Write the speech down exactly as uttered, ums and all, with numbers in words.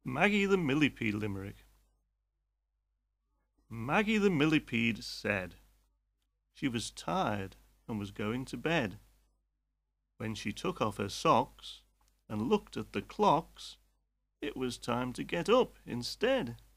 Maggie the Millipede Limerick. Maggie the Millipede said she was tired and was going to bed. When she took off her socks and looked at the clocks, it was time to get up instead.